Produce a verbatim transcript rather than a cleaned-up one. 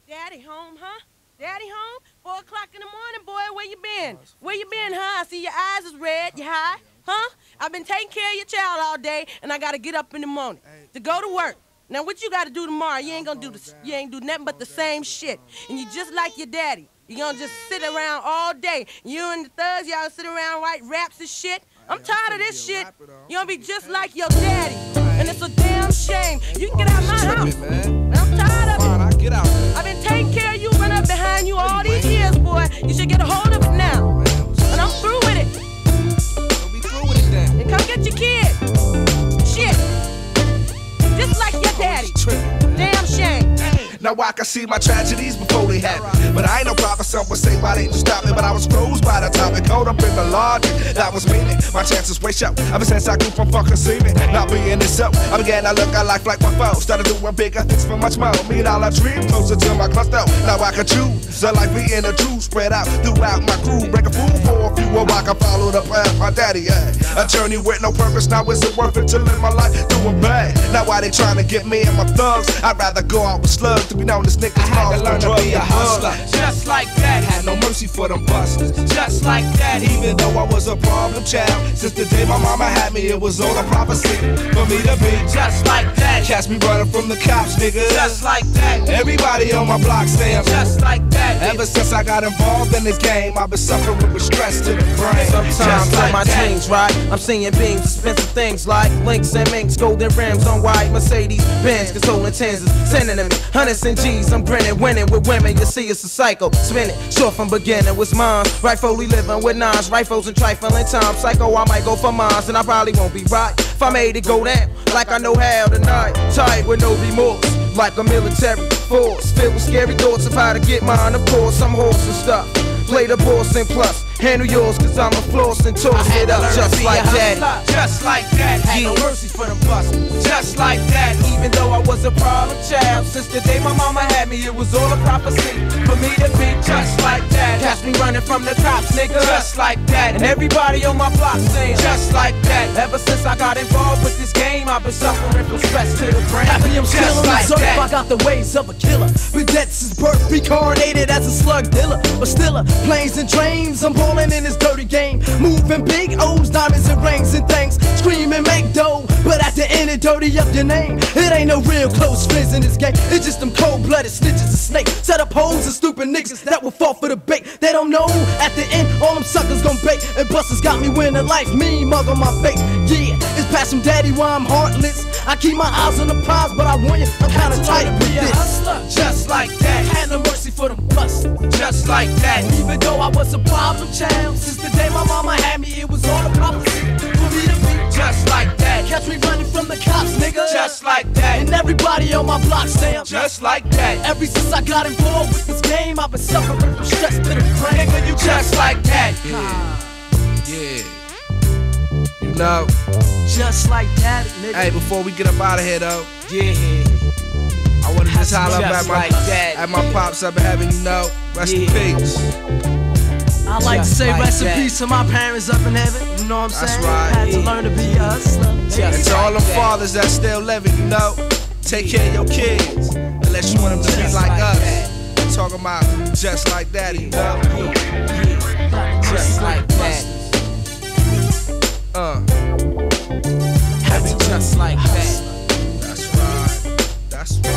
Daddy home, huh? Daddy home? Four o'clock in the morning, boy. Where you been? Where you been, huh? I see your eyes is red. You high? Huh? I've been taking care of your child all day, and I gotta get up in the morning to go to work. Now, what you gotta do tomorrow? You ain't gonna do this. You ain't do nothing but the same shit. And you just like your daddy. You gonna just sit around all day. You and the thugs, y'all sit around write raps and shit. I'm tired of this shit. You gonna be just like your daddy. And it's a damn shame. You can get out of my house. I'm tired of it. Get out. I've been taking care of you, run up behind you all these years, boy. You should get a hold of it now. And I'm through with it. Don't be through with it then. And come get your kid. Shit. Just like your daddy. Damn shame. Now I can see my tragedies before they happen. But I ain't no prophet, some would say why they just stop me. But I was froze by the topic, caught up in the logic. That was meaning, my chances way short. Ever since I grew from fucking seeming, not being this up, I began to look at life like my foe. Started doing bigger things for much more. Me and all I dream closer to my cluster. Now I can choose, a life being the truth spread out throughout my crew. Break a fool for a few, or I can follow the path my daddy had. A journey with no purpose, now is it worth it to live my life doing bad? Now why they trying to get me and my thugs? I'd rather go out with slugs to be known as niggas. I had to learn to be a hustler, just like that. Had no mercy for them busters, just like that. Even though I was a problem child, since the day my mama had me, it was all a prophecy for me to be just like that. Catch me running from the cops, nigga, just like that. Everybody on my block saying just like that. Ever since I got involved in this game, I've been suffering with stress to the brain. Sometimes like in my that. dreams, right? I'm seeing beams, expensive things like links and minks, golden rims on white Mercedes Benz, controlling tens, sending them hundreds and G's. I'm grinning, winning with women. You see, it's a cycle, spinning. Short from beginning was mine. Rightfully living with nines, rifles and trifling time. Psycho, I might go for mines, and I probably won't be right if I made it go down like I know how tonight. Tight with no remorse, like a military force, filled with scary thoughts of how to get mine. Of course, I'm horse and stuff. Play the boss and plus handle yours, cause I'm a floss and toss it up just like that. Just like that. Had no mercy for them busters. Just like that. Even though I was a problem child, since the day my mama had me, it was all a prophecy for me to be just like that. Catch me running from the cops, nigga, just like that. And everybody on my block saying just like that. Ever since I got involved with this game, I've been suffering from stress to the brain. Happy I'm just like that. I got the ways of a killer. Been dead since birth, reincarnated as a slug dealer. But still, planes and trains, I'm balling in this dirty game. Moving big O's, diamonds and rings and things. Screaming, make dough, but at the end it dirty up your name. It ain't no real close friends in this game. It's just them cold-blooded snitches and snakes. Set up hoes and stupid niggas that will fall for the bait. They don't know at the end all them suckers gon' bait. And busters got me winning life, me mug on my face. Yeah, it's past some daddy why I'm heartless. I keep my eyes on the prize, but I warn you, I'm kinda tight with this. Hustler, just like that. Had no mercy for them busters. Just like that. Even though I was a problem child, since the day my mama had me, it was all a prophecy for me to be just like that. Catch me running from the cops, nigga, just like that. And everybody on my block saying just like that. Ever since I got involved with this game, I've been suffering from stress to the brain. Nigga, you just like that. Yeah. Yeah. You know. Just like that, nigga. Hey, before we get up out of here though. Yeah. I wanna just holler up at my like that. at my pops up and having you know. Rest yeah. in peace. I like just to say like rest that. in peace to my parents up in heaven. You know what I'm That's saying? right. Had to Yeah. learn to be a hustler. Just And to all like them that. fathers that still living, you know, take care of your kids. Unless you want them to be Just like, like us. that. Talking about just like that, you know. Just like that. Uh, Had to just like that. that's right. That's right.